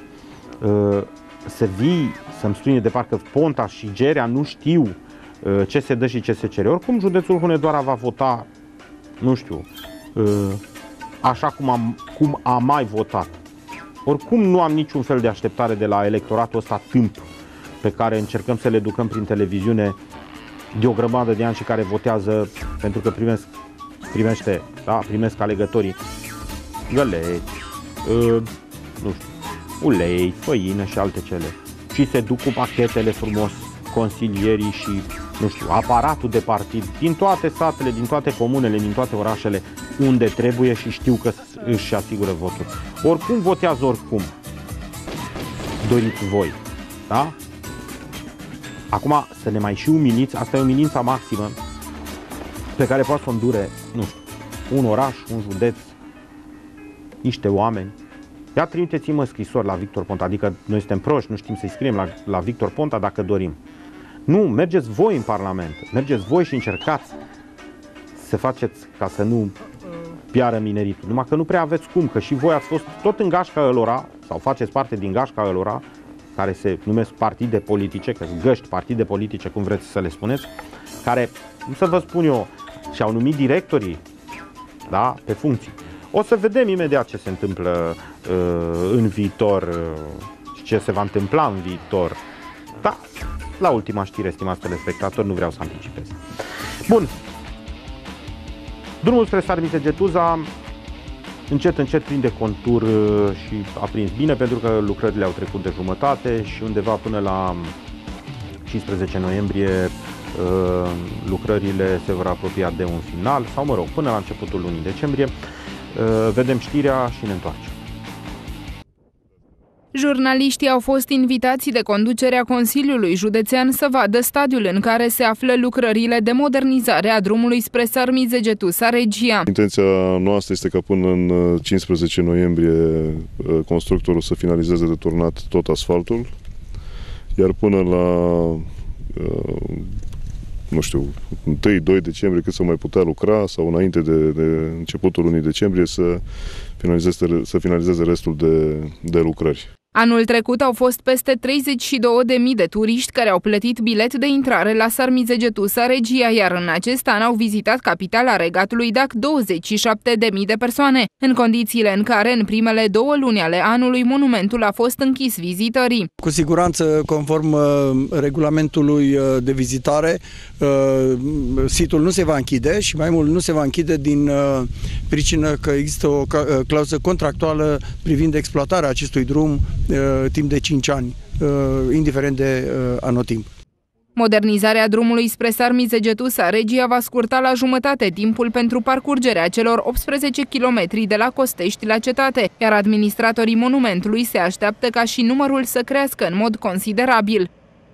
Să vii, să-mi spune de parcă Ponta și Gerea nu știu ce se dă și ce se cere. Oricum, județul Hunedoara va vota, nu știu, așa cum am, cum a mai votat. Oricum nu am niciun fel de așteptare de la electoratul ăsta tâmp pe care încercăm să le educăm prin televiziune de o grămadă de ani și care votează pentru că primesc, primește, da, primesc alegătorii găleți, uh, nu știu, ulei, făină și alte cele. Și se duc cu pachetele frumos, consilierii și, nu știu, aparatul de partid din toate satele, din toate comunele, din toate orașele unde trebuie și știu că își asigură votul. Oricum votează oricum. Doriți voi, da? Acum să ne mai și umiliți, asta e umilința maximă pe care poate să o îndure, nu știu, un oraș, un județ, niște oameni. Ia trimiteți-mă scrisori la Victor Ponta, adică noi suntem proști, nu știm să-i scriem la, la Victor Ponta dacă dorim. Nu, mergeți voi în Parlament, mergeți voi și încercați să faceți ca să nu piară mineritul. Numai că nu prea aveți cum, că și voi ați fost tot în gașca ălora, sau faceți parte din gașca ălora, care se numesc partide politice, că găști partide politice, cum vreți să le spuneți, care, cum să vă spun eu, și-au numit directorii, da, pe funcții. O să vedem imediat ce se întâmplă uh, în viitor și uh, ce se va întâmpla în viitor. Da, la ultima știre, stimați telespectatori, nu vreau să anticipez. Bun. Drumul spre Sarmizegetuza încet, încet prinde contur și a prins bine, pentru că lucrările au trecut de jumătate și undeva până la cincisprezece noiembrie lucrările se vor apropia de un final, sau mă rog, până la începutul lunii decembrie. Vedem știrea și ne întoarcem. Jurnaliștii au fost invitați de conducerea Consiliului Județean să vadă stadiul în care se află lucrările de modernizare a drumului spre Sarmizegetuza Regia. Intenția noastră este ca până în cincisprezece noiembrie constructorul să finalizeze de turnat tot asfaltul, iar până la nu știu, întâi doi decembrie, cât să mai putea lucra, sau înainte de, de începutul lunii decembrie să finalizeze, să finalizeze restul de, de lucrări. Anul trecut au fost peste treizeci și două de mii de turiști care au plătit bilet de intrare la Sarmizegetuza Regia, iar în acest an au vizitat capitala Regatului D A C douăzeci și șapte de mii de persoane, în condițiile în care în primele două luni ale anului monumentul a fost închis vizitării. Cu siguranță, conform uh, regulamentului uh, de vizitare, uh, situl nu se va închide și mai mult nu se va închide din uh, pricină că există o uh, clauză contractuală privind exploatarea acestui drum timp de cinci ani, indiferent de anotimp. Modernizarea drumului spre Sarmizegetuza Regia va scurta la jumătate timpul pentru parcurgerea celor optsprezece kilometri de la Costești la cetate, iar administratorii monumentului se așteaptă ca și numărul să crească în mod considerabil.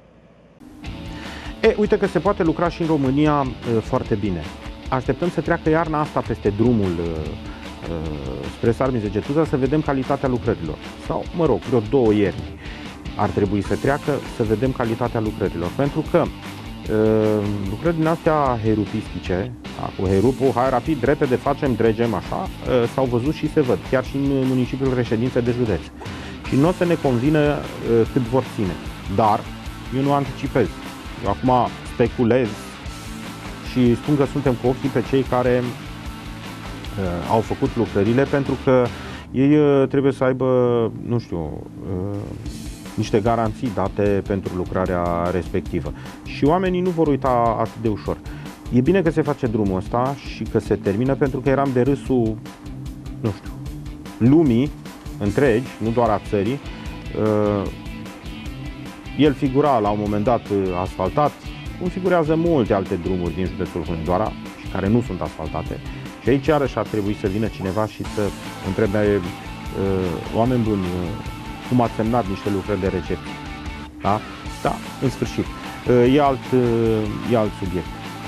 E, uite că se poate lucra și în România e, foarte bine. Așteptăm să treacă iarna asta peste drumul e, spre Sarmizegetuza să vedem calitatea lucrărilor. Sau, mă rog, vreo două ierni ar trebui să treacă să vedem calitatea lucrărilor. Pentru că uh, lucrările astea herupistice, da, cu herupul, hai rapid, repede, facem, dregem, așa, uh, s-au văzut și se văd, chiar și în municipiul reședințe de județ. Și nu o să ne convină uh, cât vor ține. Dar eu nu anticipez. Eu acum speculez și spun că suntem cu ochii pe cei care Uh, au făcut lucrările, pentru că ei uh, trebuie să aibă, nu știu, uh, niște garanții date pentru lucrarea respectivă. Și oamenii nu vor uita atât de ușor. E bine că se face drumul ăsta și că se termină, pentru că eram de râsul, nu știu, lumii întregi, nu doar a țării. Uh, el figura la un moment dat asfaltat, cum figurează multe alte drumuri din județul Hunedoara și care nu sunt asfaltate. Și aici iarăși ar trebui să vină cineva și să întrebe uh, oameni buni, uh, cum ați semnat niște lucrări de recepție. Da? Da, în sfârșit. Uh, e, alt, uh, e alt subiect.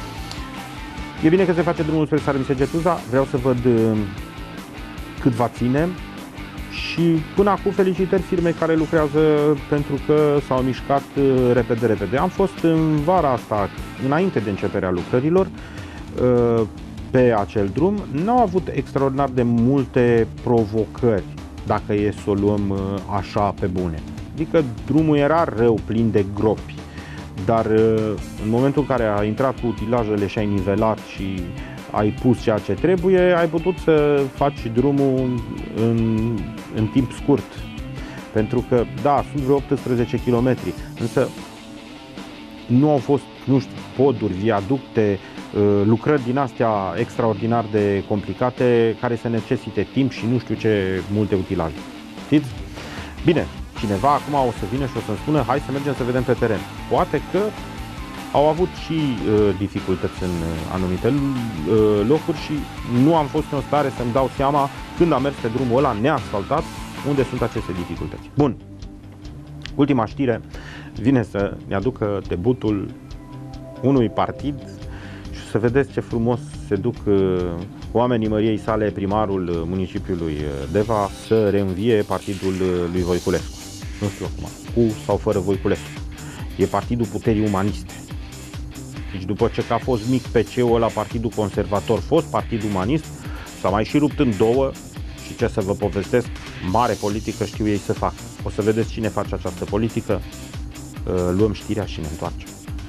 E bine că se face drumul spre Sărmisegetuza, vreau să văd uh, cât va ține și până acum felicitări firmei care lucrează pentru că s-au mișcat uh, repede, repede. Am fost în vara asta, înainte de începerea lucrărilor, uh, pe acel drum. N-au avut extraordinar de multe provocări, dacă e să o luăm uh, așa pe bune. Adică drumul era rău, plin de gropi. Dar în momentul în care ai intrat cu utilajele și ai nivelat și ai pus ceea ce trebuie, ai putut să faci drumul în, în timp scurt. Pentru că, da, sunt vreo optsprezece kilometri, însă nu au fost, nu știu, poduri, viaducte, lucrări din astea extraordinar de complicate care să necesite timp și nu știu ce multe utilaje. Știți? Bine. Cineva acum o să vină și o să-mi spună hai să mergem să vedem pe teren. Poate că au avut și uh, dificultăți în uh, anumite uh, locuri și nu am fost în stare să-mi dau seama când am mers pe drumul ăla neasfaltat unde sunt aceste dificultăți. Bun. Ultima știre vine să ne aducă debutul unui partid și să vedeți ce frumos se duc uh, oamenii măriei sale, primarul municipiului Deva, să reînvie partidul lui Voiculescu. Nu știu acum, cu sau fără Voiculescu. E Partidul Puterii Umaniste. Deci după ce a fost mic P C-ul ăla, Partidul Conservator, fost Partid Umanist, s-a mai și rupt în două și ce să vă povestesc, mare politică știu ei să facă. O să vedeți cine face această politică, luăm știrea și ne întoarcem.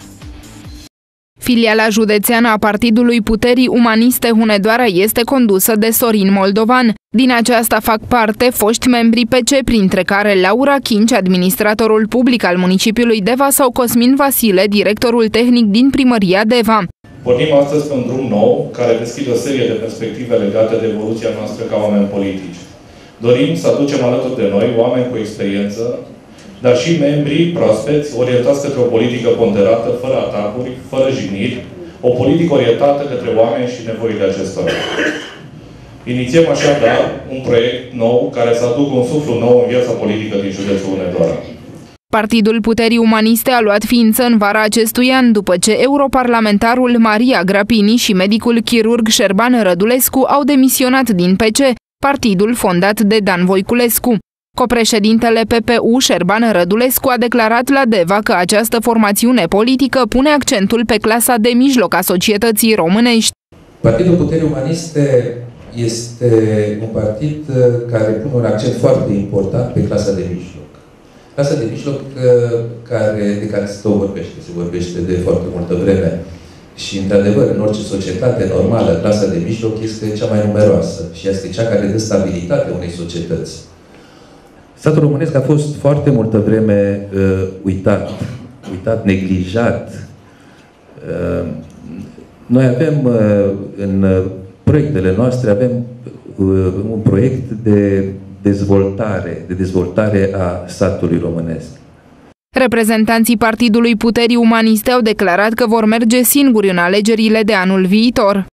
Filiala județeană a Partidului Puterii Umaniste Hunedoara este condusă de Sorin Moldovan. Din aceasta fac parte foști membri P C, printre care Laura Chinci, administratorul public al municipiului Deva, sau Cosmin Vasile, directorul tehnic din primăria Deva. Pornim astăzi pe un drum nou care deschide o serie de perspective legate de evoluția noastră ca oameni politici. Dorim să aducem alături de noi oameni cu experiență, dar și membrii proaspeți orientați către o politică ponderată, fără atacuri, fără jigniri, o politică orientată către oameni și nevoile acestora. Inițiem așadar un proiect nou care să aducă un suflu nou în viața politică din județul Hunedoara. Partidul Puterii Umaniste a luat ființă în vara acestui an, după ce europarlamentarul Maria Grapini și medicul chirurg Șerban Rădulescu au demisionat din P C, partidul fondat de Dan Voiculescu. Copreședintele P P U, Șerban Rădulescu, a declarat la Deva că această formațiune politică pune accentul pe clasa de mijloc a societății românești. Partidul Puterii Umaniste este un partid care pune un accent foarte important pe clasa de mijloc. Clasa de mijloc care, de care se tot vorbește, se vorbește de foarte multă vreme. Și, într-adevăr, în orice societate normală, clasa de mijloc este cea mai numeroasă și este cea care dă stabilitate unei societăți. Statul românesc a fost foarte multă vreme uh, uitat, uitat, neglijat. Uh, noi avem uh, în proiectele noastre, avem uh, un proiect de dezvoltare, de dezvoltare a statului românesc. Reprezentanții Partidului Puterii Umaniste au declarat că vor merge singuri în alegerile de anul viitor.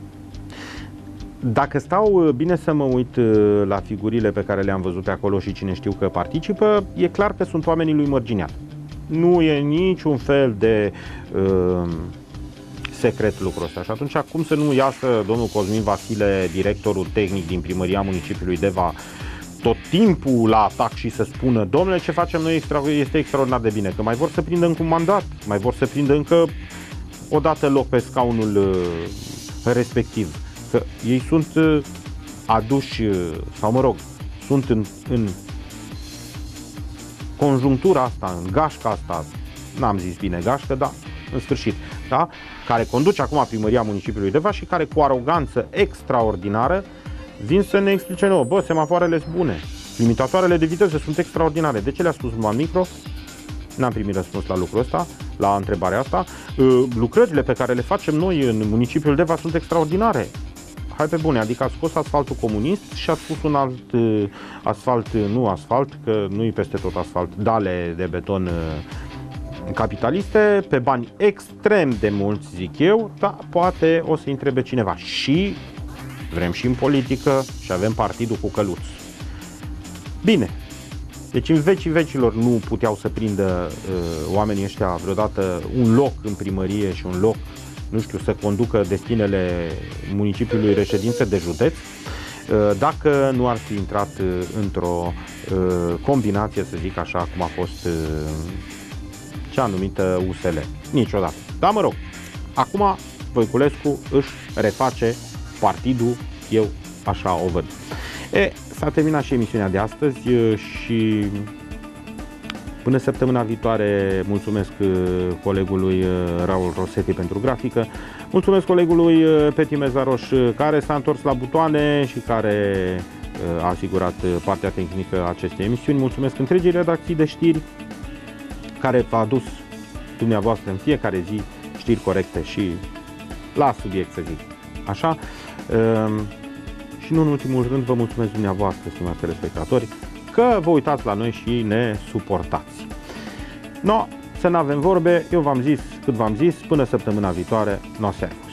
Dacă stau bine să mă uit la figurile pe care le-am văzut pe acolo și cine știu că participă, e clar că sunt oamenii lui Mărginean. Nu e niciun fel de uh, secret lucrul ăsta. Și atunci, cum să nu iasă domnul Cosmin Vasile, directorul tehnic din primăria municipiului Deva, tot timpul la atac și să spună, domnule, ce facem noi este extraordinar de bine, că mai vor să prindă încă un mandat, mai vor să prindă încă o dată loc pe scaunul uh, respectiv. Că ei sunt uh, aduși, uh, sau mă rog, sunt în, în conjunctura asta, în gașca asta, n-am zis bine gașcă, dar în sfârșit, da? Care conduce acum primăria municipiului Deva și care cu aroganță extraordinară vin să ne explice nouă, bă, semafoarele sunt bune, limitatoarele de viteză sunt extraordinare. De ce le-a spus numai micro? N-am primit răspuns la lucrul ăsta, la întrebarea asta. Lucrările pe care le facem noi în municipiul Deva sunt extraordinare. Hai pe bune, adică ați scos asfaltul comunist și ați pus un alt asfalt, nu asfalt, că nu-i peste tot asfalt, dale de beton capitaliste, pe bani extrem de mulți, zic eu, dar poate o să întrebe cineva. Și vrem și în politică și avem partidul cu căluț. Bine, deci în vecii vecilor nu puteau să prindă uh, oamenii ăștia vreodată un loc în primărie și un loc, nu știu, să conducă destinele municipiului reședință de județ, uh, dacă nu ar fi intrat uh, într-o uh, combinație, să zic așa, cum a fost uh, cea numită U S L. Niciodată. Dar mă rog, acum Voiculescu își reface partidul, eu așa o văd. E, s-a terminat și emisiunea de astăzi și până săptămâna viitoare mulțumesc colegului Raul Rosetti pentru grafică, mulțumesc colegului Peti Mezaroș care s-a întors la butoane și care a asigurat partea tehnică a acestei emisiuni, mulțumesc întregii redacții de știri care v-a adus dumneavoastră în fiecare zi știri corecte și la subiect, să zic așa. Și nu în ultimul rând vă mulțumesc dumneavoastră, stimați telespectatori, că vă uitați la noi și ne suportați. No, să n-avem vorbe, eu v-am zis cât v-am zis, până săptămâna viitoare, no servă.